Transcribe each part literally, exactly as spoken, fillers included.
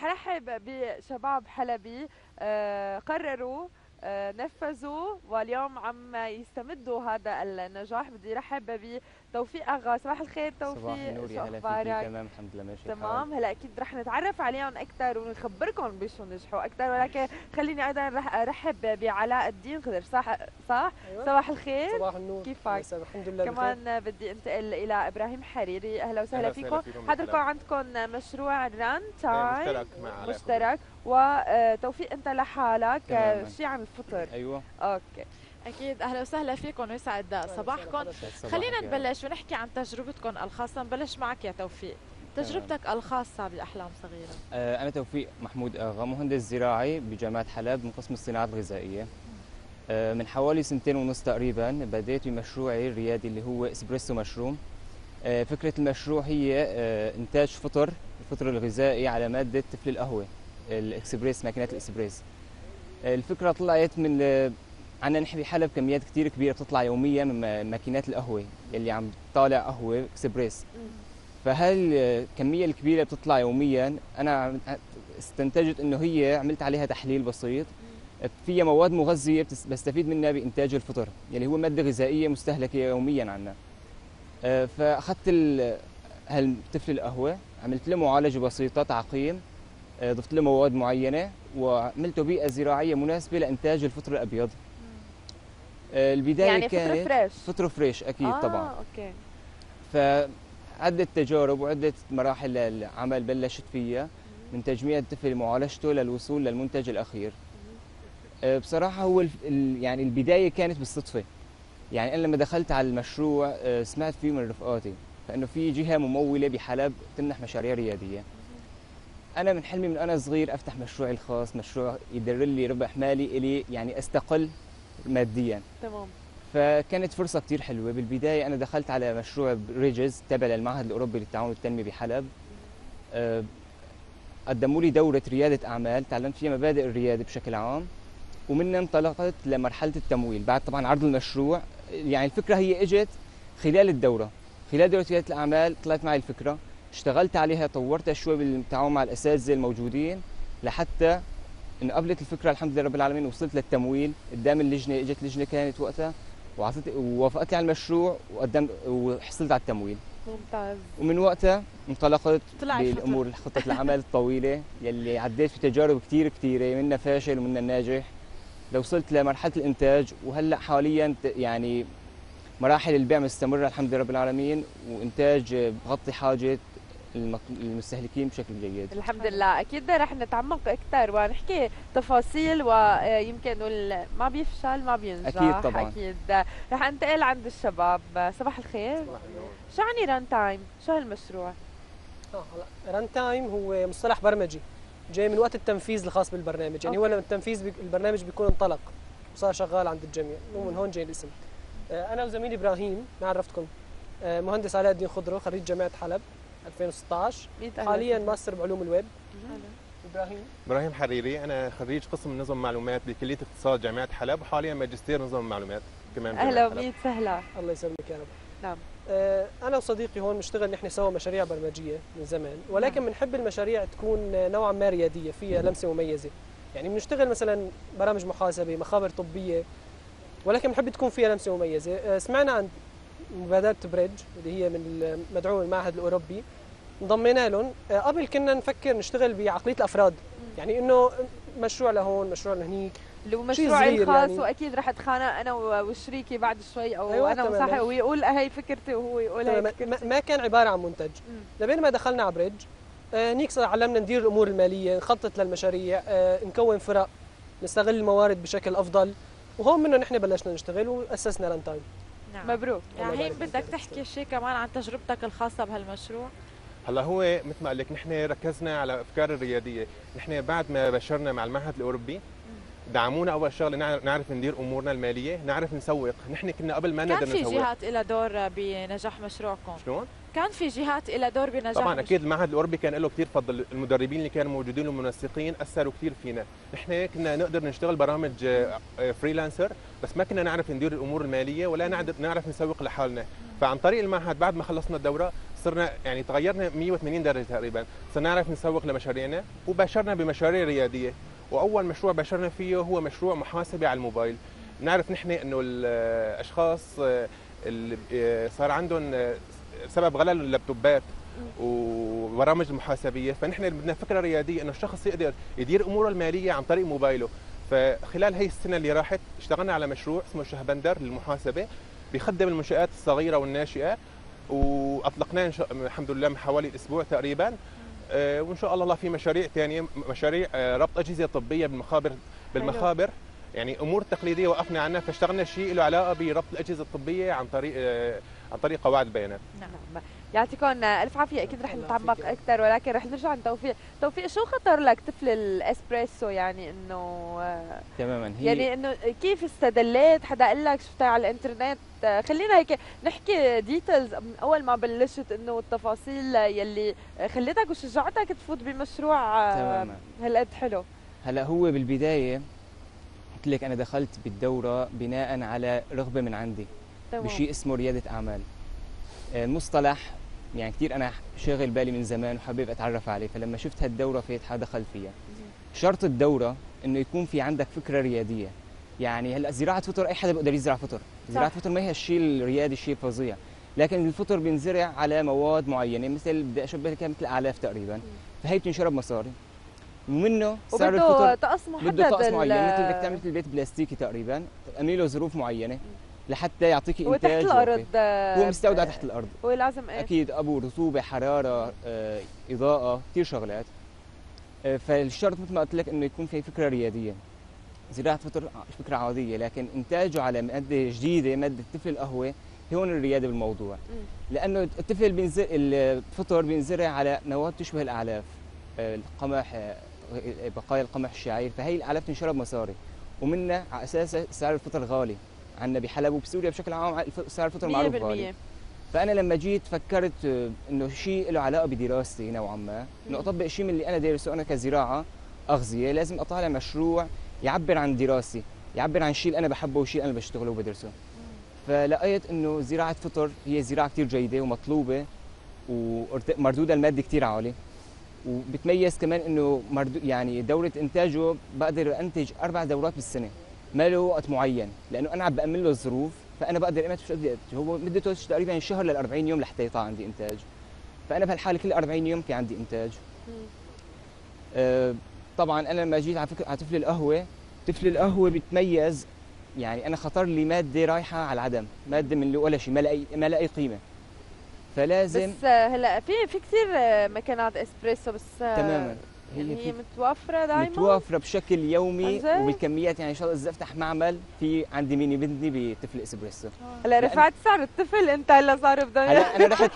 نرحب بشباب حلبي آه، قرروا آه، نفذوا واليوم عم يستمدوا هذا النجاح. بدي رحب بتوفيق أغا. صباح الخير صباح توفيق، النور، شو يا هلا فيكي. أخبارك؟ تمام الحمد لله، ماشي الحال. تمام. هلا اكيد رح نتعرف عليهم اكثر ونخبركم بشو نجحوا اكثر، ولكن خليني ايضا رح ارحب بعلاء الدين خضر. صح صح؟ أيوة. صباح الخير. صباح النور. كيفك؟ الحمد لله كمان بخير. بدي انتقل الى ابراهيم حريري. اهلا وسهلا أهلا فيكم. فيكم. حضركم عندكم مشروع ران تايم مشترك مع علاء مشترك، وتوفيق انت لحالك شيء عن الفطر. ايوه اوكي أكيد. أهلا وسهلا فيكم ويسعد صباحكم. خلينا نبلش ونحكي عن تجربتكم الخاصة. نبلش معك يا توفيق، تجربتك الخاصة بأحلام صغيرة. آه أنا توفيق محمود أغا، مهندس زراعي بجامعة حلب من قسم الصناعات الغذائية. آه من حوالي سنتين ونص تقريبا بديت بمشروعي الريادي اللي هو اسبريسو مشروم. آه فكرة المشروع هي آه إنتاج فطر الفطر الغذائي على مادة تفل القهوة الإكسبريس، ماكينات الإكسبريس. آه الفكرة طلعت من آه عنا نحن بحلب كميات كثير كبيره بتطلع يوميا من ماكينات القهوه اللي عم طالع قهوه اكسبريس. فهالكميه الكبيره بتطلع يوميا انا استنتجت انه هي عملت عليها تحليل بسيط، فيها مواد مغذيه بستفيد منها بانتاج الفطر يلي هو ماده غذائيه مستهلكه يوميا عنا. فاخذت هالتفل القهوه، عملت له معالجه بسيطه تعقيم، ضفت له مواد معينه وعملته بيئه زراعيه مناسبه لانتاج الفطر الابيض. البدايه يعني كانت فطر فريش. فطر فريش اكيد آه، طبعا. اوكي. فعده تجارب وعده مراحل العمل بلشت فيها، من تجميع الطفل معالجته للوصول للمنتج الاخير. بصراحه هو يعني البدايه كانت بالصدفه. يعني انا لما دخلت على المشروع سمعت فيه من رفقاتي فانه في جهه مموله بحلب تمنح مشاريع رياديه. انا من حلمي من انا صغير افتح مشروعي الخاص، مشروع يدر لي ربح مالي الي يعني استقل ماديا. تمام. فكانت فرصة كتير حلوة. بالبداية أنا دخلت على مشروع ريجز تابع للمعهد الأوروبي للتعاون والتنمية بحلب. أه قدموا لي دورة ريادة أعمال تعلمت فيها مبادئ الريادة بشكل عام، ومنها انطلقت لمرحلة التمويل بعد طبعا عرض المشروع. يعني الفكرة هي إجت خلال الدورة، خلال دورة ريادة الأعمال طلعت معي الفكرة، اشتغلت عليها، طورتها شوي بالتعاون مع الأساتذة الموجودين لحتى انه قبلت الفكره الحمد لله رب العالمين وصلت للتمويل. قدام اللجنه اجت لجنه كانت وقتها وعطت ووافقت لي على المشروع وقدم وحصلت على التمويل. ممتاز. ومن وقتها انطلقت بالامور خطه العمل الطويله يلي عديت في تجارب كثير كثيره، منها فاشل ومنها ناجح لوصلت لمرحله الانتاج. وهلا حاليا يعني مراحل البيع مستمره الحمد لله رب العالمين، وانتاج بغطي حاجه المستهلكين بشكل جيد الحمد لله. اكيد رح نتعمق اكثر ونحكي تفاصيل، ويمكن نقول ما بيفشل ما بينجح. اكيد طبعا. اكيد رح انتقل عند الشباب. صباح الخير. صباح النور. شو يعني ران تايم؟ شو هالمشروع؟ اه هلا ران تايم هو مصطلح برمجي جاي من وقت التنفيذ الخاص بالبرنامج. يعني هو لما التنفيذ بي... البرنامج بيكون انطلق وصار شغال عند الجميع، ومن هون جاي الاسم. آه انا وزميلي ابراهيم ما عرفتكم، آه مهندس علاء الدين خضرو، خريج جامعه حلب ألفين وستة عشر، حاليا ماستر بعلوم الويب. ابراهيم ابراهيم حريري، انا خريج قسم نظم معلومات بكليه اقتصاد جامعه حلب، وحاليا ماجستير نظم معلومات كمان. اهلا وميت سهلا. الله يسلمك يا رب. نعم. آه انا وصديقي هون بنشتغل نحن سوا مشاريع برمجيه من زمان، ولكن بنحب المشاريع تكون نوعا ما رياديه فيها لمسه مميزه. يعني بنشتغل مثلا برامج محاسبه، مخابر طبيه، ولكن بنحب تكون فيها لمسه مميزه. آه سمعنا عن مبادره بريدج اللي هي من مدعومه المعهد الاوروبي، انضمينا لهم. قبل كنا نفكر نشتغل بعقليه الافراد، يعني انه مشروع لهون مشروع لهنيك، اللي هو مشروعي الخاص يعني. واكيد رح اتخانق انا وشريكي بعد شوي او أيوة انا وصاحبي ويقول هي فكرتي وهو يقول هي فكرتي. ما, ما كان عباره عن منتج. لبين ما دخلنا على بريدج هنيك علمنا ندير الامور الماليه، نخطط للمشاريع، نكون فرق، نستغل الموارد بشكل افضل، وهون منه نحن بلشنا نشتغل واسسنا ران تايم. نعم. مبروك. يعني بدك تحكي شيء كمان عن تجربتك الخاصه بهالمشروع؟ هلا هو مثل ما قلت لك نحن ركزنا على افكار الرياديه. نحن بعد ما بشرنا مع المعهد الاوروبي دعمونا اول شغله نعرف ندير امورنا الماليه، نعرف نسوق. نحن كنا قبل ما نقدر نسوق. كان في جهات لها دور بنجاح مشروعكم؟ شلون؟ كان في جهات لها دور بنجاح طبعا مشروع. اكيد المعهد الاوروبي كان له كثير فضل، المدربين اللي كانوا موجودين والمنسقين اثروا كثير فينا. نحن كنا نقدر نشتغل برامج فريلانسر، بس ما كنا نعرف ندير الامور الماليه ولا نعرف نسوق لحالنا. فعن طريق المعهد بعد ما خلصنا الدوره صرنا يعني تغيرنا مية وثمانين درجه تقريبا، صرنا نعرف نسوق لمشاريعنا وباشرنا بمشاريع رياديه. واول مشروع باشرنا فيه هو مشروع محاسبه على الموبايل. نعرف نحن انه الاشخاص اللي صار عندهم سبب غلل اللابتوبات وبرامج المحاسبيه، فنحن بدنا فكره رياديه انه الشخص يقدر يدير اموره الماليه عن طريق موبايله. فخلال هي السنه اللي راحت اشتغلنا على مشروع اسمه شهبندر للمحاسبه، بيخدم المنشآت الصغيره والناشئه، واطلقناه الحمد لله من حوالي اسبوع تقريبا. أه وان شاء الله في مشاريع ثانيه، مشاريع أه ربط اجهزه طبيه بالمخابر بالمخابر يعني امور تقليديه وقفنا عنها، فاشتغلنا شيء له علاقه بربط الاجهزه الطبيه عن طريق أه عن طريق قواعد البيانات. نعم. يعطيكم الف عافيه. اكيد رح نتعمق اكثر، ولكن رح نرجع عند توفيق. توفيق، شو خطر لك طفل الاسبريسو؟ يعني انه تماما هي يعني انه كيف استدليت؟ حدا قال لك شفتها على الانترنت؟ خلينا هيك نحكي ديتيلز من اول ما بلشت، انه التفاصيل يلي خليتك وشجعتك تفوت بمشروع تماما هالقد حلو. هلا هو بالبدايه قلت لك انا دخلت بالدوره بناء على رغبه من عندي تمام. بشيء اسمه رياده اعمال. المصطلح يعني كثير انا شاغل بالي من زمان وحابب اتعرف عليه، فلما شفت هالدوره فاتحه دخلت فيها. شرط الدوره انه يكون في عندك فكره رياديه. يعني هلا زراعه فطر اي حدا بيقدر يزرع فطر، زراعه فطر ما هي الشيء الريادي الشيء الفظيع، لكن الفطر بينزرع على مواد معينه، مثل بدي اشبه لك مثل اعلاف تقريبا، فهي بتنشرب مصاري ومنه سعر الفطر طقس محدد، بده طقس معين، مثل بدك تعمل في البيت بلاستيكي تقريبا، تعملي له ظروف معينه لحتى يعطيكي انتاج. هو تحت الارض، هو مستودع تحت الارض، هو لازم ايه؟ اكيد ابو رطوبه، حراره، آه، اضاءه، كثير شغلات. آه، فالشرط مثل ما قلت لك انه يكون في فكره رياديه. زراعه فطر فكره عاديه، لكن انتاجه على ماده جديده، ماده طفل القهوه، هون الرياده بالموضوع. م. لانه الطفل بينزل الفطر بينزرع على مواد تشبه الاعلاف، آه، القمح، آه، بقايا القمح، الشعير، فهي الاعلاف تنشرب مصاري، ومنها على اساسها سعر الفطر غالي عندنا بحلب وبسوريا بشكل عام. سعر الفطر معروف غالي. فانا لما جيت فكرت انه شيء له علاقه بدراستي نوعا ما، انه اطبق شيء من اللي انا دارسه انا كزراعه اغذيه، لازم اطالع مشروع يعبر عن دراستي، يعبر عن الشيء اللي انا بحبه والشيء اللي انا بشتغله وبدرسه. فلقيت انه زراعه فطر هي زراعه كثير جيده ومطلوبه، ومردودها المادي كثير عالي، وبتميز كمان انه مردود يعني دوره انتاجه بقدر انتج اربع دورات بالسنه، ما له وقت معين، لانه انا عم بامن له الظروف، فانا بقدر امتى شو بدي انتج. هو مدته تقريبا شهر لل أربعين يوم لحتى يطلع عندي انتاج، فانا بهالحاله كل أربعين يوم في عندي انتاج. آه طبعا انا لما جيت على فكره على طفل القهوه، طفل القهوه بيتميز، يعني انا خطر لي ماده رايحه على العدم، ماده من ولا شيء، ما لها ما لها اي قيمه، فلازم. بس هلا في في كثير مكانات اسبريسو، بس تماما هي, يعني هي متوفره دائما، متوفره بشكل يومي وبالكميات. يعني ان شاء الله اذا افتح معمل في عندي ميني بندني بطفل اسبريسو. هلا رفعت سعر الطفل انت، هلا صار بدهم هلا انا رحت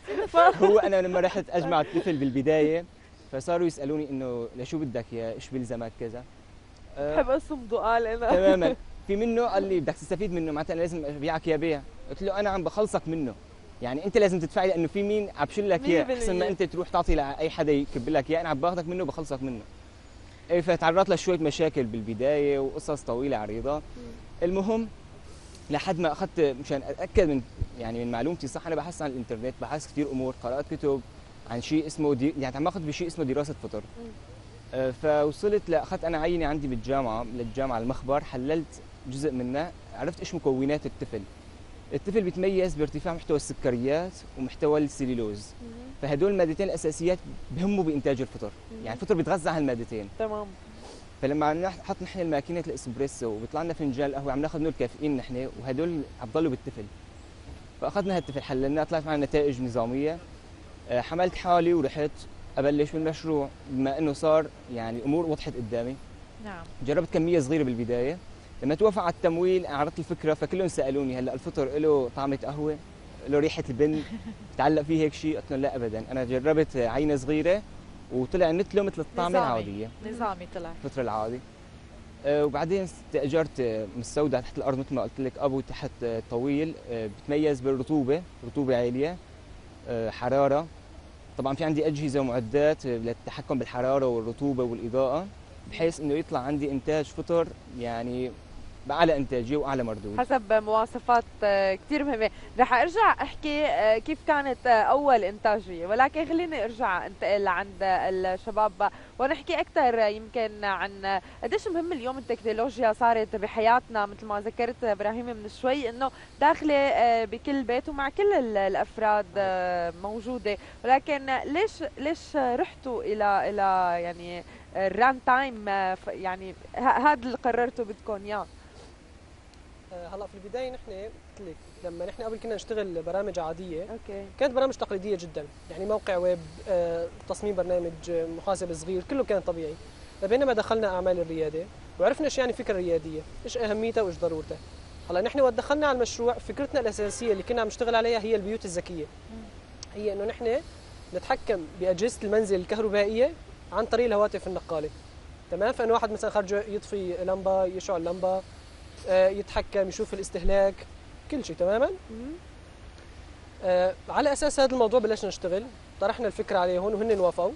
هو انا لما رحت اجمع الطفل بالبدايه، فصاروا يسالوني انه لشو بدك اياه، ايش بيلزمك كذا. بحب اصمده قال انا تماما. في منه قال لي بدك تستفيد منه، معناتها انا لازم ابيعك يا بيع. قلت له انا عم بخلصك منه، يعني انت لازم تدفعي، لانه في مين عم بشيل لك اياه، احسن ما انت تروح تعطي لاي حدا يكب لك اياه، انا عم باخذك منه وبخلصك منه. اي فتعرضت لشويه مشاكل بالبدايه وقصص طويله عريضه. المهم لحد ما اخذت، مشان اتاكد من يعني من معلومتي صح، انا بحثت عن الانترنت، بحثت كثير امور، قرات كتب عن شيء اسمه دي، يعني عم باخذ بشيء اسمه دراسه فطر. آه فوصلت لاخذت انا عينه عندي بالجامعه، للجامعه المخبر، حللت جزء منه، عرفت ايش مكونات الطفل. الطفل بيتميز بارتفاع محتوى السكريات ومحتوى السليلوز، فهدول المادتين الاساسيات بهموا بانتاج الفطر، يعني الفطر بيتغذى على المادتين. تمام. فلما نحط نحن الماكينه الاسبريسو وبيطلع لنا فنجان القهوه عم ناخذ منه الكافيين نحن، وهدول عم بضلوا بالطفل. فاخذنا هالطفل حللناه، طلعت معنا نتائج نظاميه. حملت حالي ورحت ابلش بالمشروع، بما انه صار يعني الامور وضحت قدامي. نعم. جربت كميه صغيره بالبدايه، لما توافق على التمويل عرضت الفكره، فكلهم سالوني هلا الفطر له طعمه قهوه؟ له ريحه البن؟ بتعلق فيه هيك شيء؟ قلت لهم لا ابدا، انا جربت عينه صغيره وطلع مثله مثل الطعمه العاديه، نظامي طلع الفطر العادي. أه وبعدين استاجرت مستودع تحت الارض مثل ما قلت لك، ابو تحت طويل، أه بتميز بالرطوبه، رطوبه عاليه، أه حراره. طبعا في عندي اجهزه ومعدات للتحكم بالحراره والرطوبه والاضاءه، بحيث انه يطلع عندي انتاج فطر يعني باعلى انتاجيه واعلى مردود حسب مواصفات كثير مهمه. رح ارجع احكي كيف كانت اول انتاجيه، ولكن خليني ارجع انتقل عند الشباب ونحكي اكثر يمكن عن قديش مهم اليوم التكنولوجيا صارت بحياتنا. مثل ما ذكرت ابراهيم من شوي انه داخله بكل بيت ومع كل الافراد موجوده، ولكن ليش ليش رحتوا الى الى يعني الران تايم؟ يعني هذا اللي قررتوا بدكم اياه. هلا في البدايه نحن قلت لك لما نحن قبل كنا نشتغل برامج عاديه اوكي كانت برامج تقليديه جدا، يعني موقع ويب، تصميم برنامج، محاسبه صغير، كله كان طبيعي. بينما دخلنا اعمال الرياده وعرفنا ايش يعني فكره رياديه، ايش اهميتها وايش ضرورتها. هلا نحن وقت دخلنا على المشروع فكرتنا الاساسيه اللي كنا عم نشتغل عليها هي البيوت الذكيه. هي انه نحن نتحكم باجهزه المنزل الكهربائيه عن طريق الهواتف النقاله. تمام؟ فانه واحد مثلا خارجه يطفي لمبه، يشعل لمبه، يتحكم، يشوف الاستهلاك، كل شيء تماما. آه على اساس هذا الموضوع بلشنا نشتغل، طرحنا الفكره عليهم وهن وافقوا.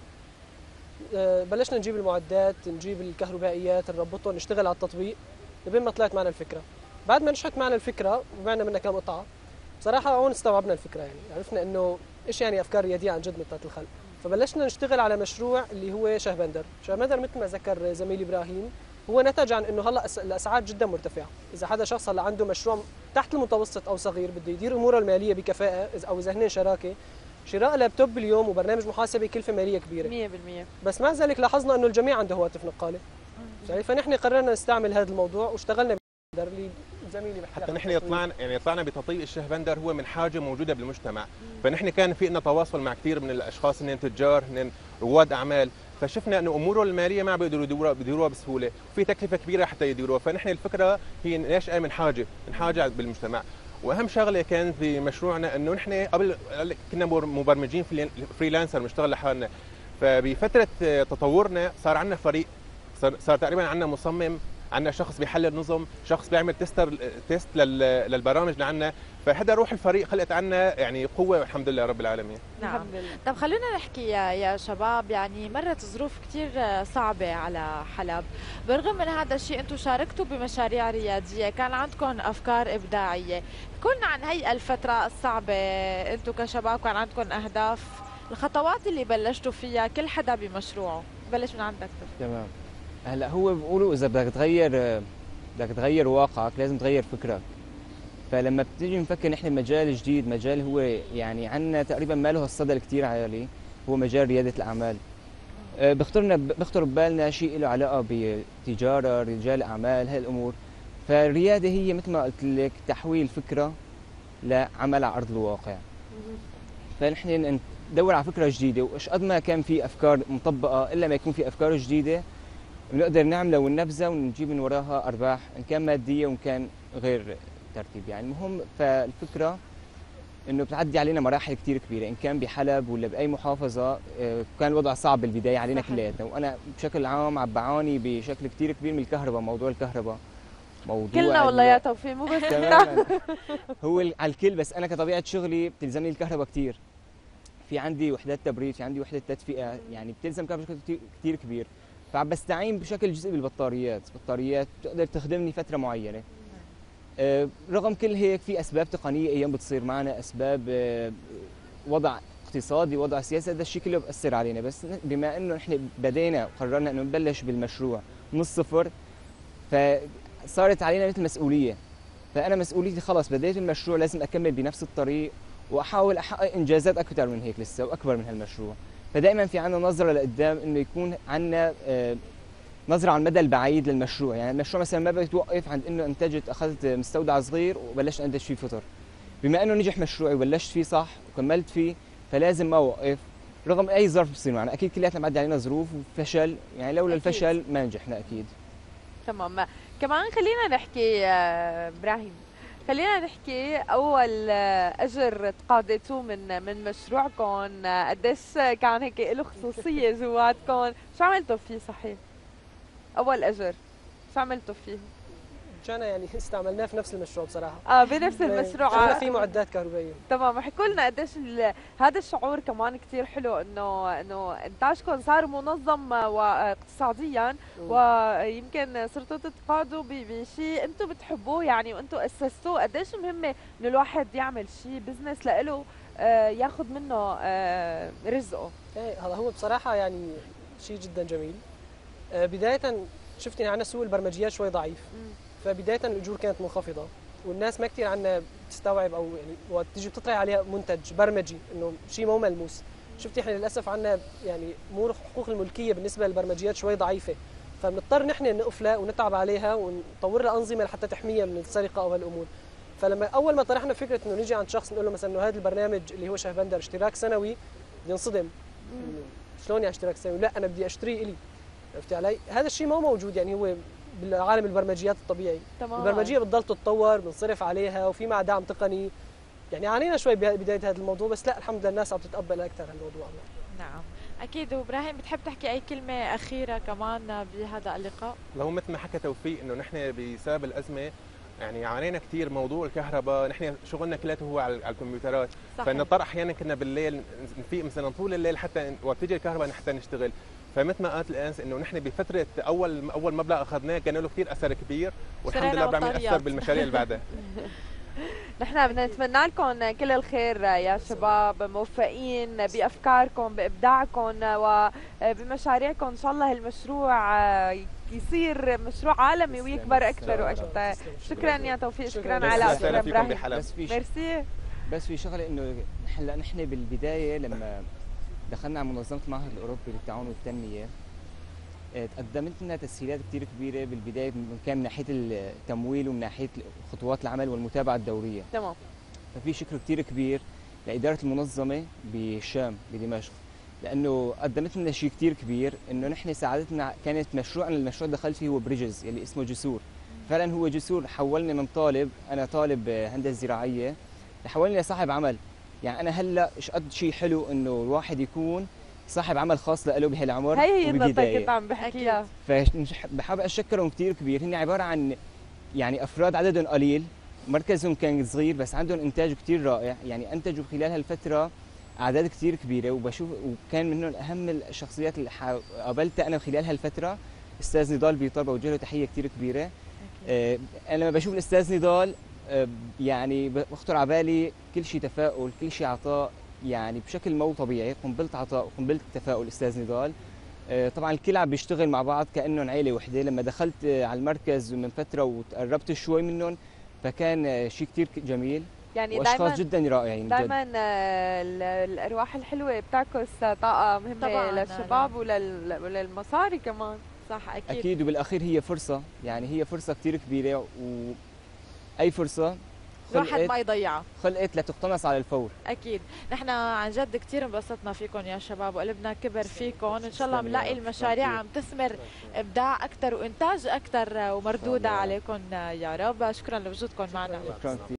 آه بلشنا نجيب المعدات، نجيب الكهربائيات، نربطهم، نشتغل على التطبيق لبين ما طلعت معنا الفكره. بعد ما نجحت معنا الفكره وبعنا منها كم قطعه، بصراحه هون استوعبنا الفكره، يعني عرفنا انه ايش يعني افكار رياديه عن جد بتاعت الخلق. فبلشنا نشتغل على مشروع اللي هو شهبندر. شهبندر مثل ما ذكر زميلي ابراهيم هو نتج عن انه هلا الاسعار جدا مرتفعه. اذا حدا شخص هلا عنده مشروع تحت المتوسط او صغير بده يدير اموره الماليه بكفاءه، او اذا هن شراكه، شراء لابتوب اليوم وبرنامج محاسبه كلفه ماليه كبيره مية بالمية. بس مع ذلك لاحظنا انه الجميع عنده هواتف نقاله. يعني فنحن قررنا نستعمل هذا الموضوع واشتغلنا بندر اللي زميلي بحكي حتى نحن طلعنا يعني طلعنا بتطبيق الشهبندر هو من حاجه موجوده بالمجتمع. فنحن كان في لنا تواصل مع كثير من الاشخاص هن تجار، هن رواد اعمال، فشفنا انه امورهم الماليه ما بيقدروا يديروها بيديروها بسهوله، وفي تكلفه كبيره حتى يديروها. فنحن الفكره هي ناشئه من حاجه، من حاجه بالمجتمع. واهم شغله كانت بمشروعنا انه نحن قبل كنا مبرمجين فريلانسر بنشتغل لحالنا، فبفتره تطورنا صار عندنا فريق، صار, صار تقريبا عندنا مصمم، عندنا شخص بيحلل نظم، شخص بيعمل تيستر تيست للبرامج اللي عندنا. فهذا روح الفريق خلقت عنا يعني قوه والحمد لله رب العالمين. نعم. طب خلونا نحكي يا, يا شباب، يعني مرت ظروف كثير صعبه على حلب، بالرغم من هذا الشيء انتم شاركتوا بمشاريع رياديه، كان عندكم افكار ابداعيه. كلنا عن هي الفتره الصعبه، انتم كشباب كان عندكم اهداف، الخطوات اللي بلشتوا فيها كل حدا بمشروعه. بلش من عندك. تمام. هلا هو بيقولوا اذا بدك تغير بدك تغير واقعك لازم تغير فكرك. فلما بتيجي نفكر نحن بمجال جديد، مجال هو يعني عندنا تقريبا ما له الصدى الكثير عالي، هو مجال رياده الاعمال. بيخطرنا بيخطر ببالنا شيء له علاقه بتجاره، رجال اعمال، هاي الامور. فالرياده هي مثل ما قلت لك تحويل فكره لعمل على ارض الواقع. فنحن ندور على فكره جديده، وايش قد ما كان في افكار مطبقه الا ما يكون في افكار جديده بنقدر نعملها وننفذها ونجيب من وراها ارباح ان كان ماديه وان كان غير ترتيب. يعني المهم فالفكره انه بتعدي علينا مراحل كثير كبيره، ان كان بحلب ولا باي محافظه. كان الوضع صعب بالبدايه علينا كلياتنا، وانا بشكل عام عم بعاني بشكل كثير كبير من الكهرباء، موضوع الكهرباء موضوع كلنا والله يا توفيق، مو بس تماما هو على الكل. بس انا كطبيعه شغلي بتلزمني الكهرباء كثير، في عندي وحدات تبريد، في عندي وحده تدفئه، يعني بتلزم كهرباء بشكل كثير كبير. فعم بستعين بشكل جزئي بالبطاريات، بطاريات بتقدر تخدمني فتره معينه. أه رغم كل هيك في اسباب تقنيه ايام بتصير معنا، اسباب أه وضع اقتصادي، وضع سياسي، هذا الشيء كله بأثر علينا. بس بما انه نحن بدينا وقررنا انه نبلش بالمشروع من الصفر، فصارت علينا مثل مسؤوليه. فانا مسؤوليتي خلص بديت المشروع لازم اكمل بنفس الطريق واحاول احقق انجازات اكثر من هيك لسه واكبر من هالمشروع. فدائما في عندنا نظره لقدام، انه يكون عندنا أه نظرة على المدى البعيد للمشروع. يعني المشروع مثلا ما بتوقف عند انه انتجت اخذت مستودع صغير وبلشت انتج فيه فطر. بما انه نجح مشروعي وبلشت فيه صح وكملت فيه، فلازم ما اوقف رغم اي ظرف بصير معنا. اكيد كلياتنا معدي علينا ظروف وفشل، يعني لولا أكيد. الفشل ما نجحنا اكيد. تمام. كمان خلينا نحكي ابراهيم، خلينا نحكي اول اجر تقاضيتوه من من مشروعكم، قديش كان هيك له خصوصيه جواتكم؟ شو عملتوا فيه صحيح؟ اول اجر شو عملتوا فيه؟ رجعنا يعني استعملناه في نفس المشروع بصراحه. اه بنفس يعني المشروع. عملنا فيه معدات كهربائيه. تمام، احكوا لنا قديش ال- هذا الشعور كمان كثير حلو، انه انه انتاجكم صار منظم واقتصاديا، ويمكن صرتوا تتقاضوا ب- بشيء انتم بتحبوه يعني، وانتم اسستوه. قديش مهمه انه الواحد يعمل شيء بزنس لإله آه، ياخذ منه آه، رزقه. ايه هذا هو بصراحه يعني شيء جدا جميل. آه، بدايه شفت يعني عندنا سوق البرمجيات شوي ضعيف، مم. فبدايه الاجور كانت منخفضه، والناس ما كثير عندنا بتستوعب او يعني وقت تيجي بتطرح عليها منتج برمجي انه شيء مو ملموس. شفتي احنا للاسف عندنا يعني امور حقوق الملكيه بالنسبه للبرمجيات شوي ضعيفه، فبنضطر نحن نقفلها ونتعب عليها ونطور لها انظمه لحتى تحميها من السرقه او هالامور. فلما اول ما طرحنا فكره انه نيجي عند شخص نقول له مثلا انه هذا البرنامج اللي هو شهبندر اشتراك سنوي، بينصدم. شلون يعني اشتراك سنوي؟ لا انا بدي اشتريه الي. عرفتي علي؟ هذا الشيء ما موجود يعني هو بالعالم البرمجيات الطبيعي. تمام. البرمجيه بتضل تتطور، بنصرف عليها وفي معها دعم تقني. يعني عانينا شوي ببدايه هذا الموضوع، بس لا الحمد لله الناس عم تتقبل اكثر هالموضوع. نعم اكيد. وابراهيم بتحب تحكي اي كلمه اخيره كمان بهذا اللقاء؟ لو مثل ما حكى توفيق انه نحن بسبب الازمه يعني عانينا كثير موضوع الكهرباء، نحن شغلنا كلياته هو على الكمبيوترات، فنضطر احيانا كنا بالليل نفيق مثلا طول الليل حتى وقت تيجي الكهرباء حتى نشتغل. فمثل ما قالت الانس انه نحن بفتره اول اول مبلغ اخذناه كان له كثير اثر كبير، والحمد لله عم ياثر بالمشاريع اللي بعدها. نحن بدنا نتمنى لكم كل الخير يا شباب، موفقين بافكاركم بابداعكم وبمشاريعكم. ان شاء الله المشروع يصير مشروع عالمي ويكبر اكثر واكثر. شكرا يا توفيق، شكرا على شكرا ابراهيم. بس في ميرسي. بس في شغله انه هلا نحن بالبدايه لما دخلنا على منظمه المعهد الاوروبي للتعاون والتنميه تقدمت لنا تسهيلات كثير كبيره بالبدايه، كان من ناحيه التمويل ومن ناحيه خطوات العمل والمتابعه الدوريه. تمام. ففي شكر كثير كبير لاداره المنظمه بالشام بدمشق، لانه قدمت لنا شيء كثير كبير، انه نحن ساعدتنا. كانت مشروعنا المشروع اللي دخلت فيه هو بريدجز اللي اسمه جسور. فعلا هو جسور حولني من طالب، انا طالب هندسه زراعيه، لحولني لصاحب عمل. يعني انا هلا ايش قد شيء حلو انه الواحد يكون صاحب عمل خاص له بهالعمر. هي هي النقطة كنت عم بحكيها. فبحب اشكرهم كثير كبير. هن عباره عن يعني افراد عددهم قليل، مركزهم كان صغير بس عندهم انتاج كثير رائع، يعني انتجوا خلال هالفتره اعداد كثير كبيره. وبشوف وكان منهم اهم الشخصيات اللي قابلتها انا خلال هالفتره استاذ نضال بيطار، بوجه له تحيه كثير كبيره. آه انا لما بشوف الاستاذ نضال آه يعني بخطر على بالي كل شيء تفاؤل، كل شيء عطاء، يعني بشكل مو طبيعي. قنبله عطاء وقنبله تفاؤل استاذ نضال. آه طبعا الكل عم بيشتغل مع بعض كانهم عيله وحده. لما دخلت على المركز من فتره وتقربت شوي منهم فكان شيء كثير جميل، يعني واشخاص جدا رائعين. دائما الارواح الحلوه بتعكس طاقه مهمه للشباب ولل... وللمصاري كمان. صح اكيد. اكيد. وبالاخير هي فرصه، يعني هي فرصه كثير كبيره، واي فرصه الواحد ما يضيعها، خلقت لتقتنص على الفور. اكيد. نحن عن جد كثير انبسطنا فيكم يا شباب، وقلبنا كبر فيكم. ان شاء الله بنلاقي المشاريع عم تثمر ابداع اكثر وانتاج اكثر ومردوده عليكم يا رب. شكرا لوجودكم معنا. شكرا كثير.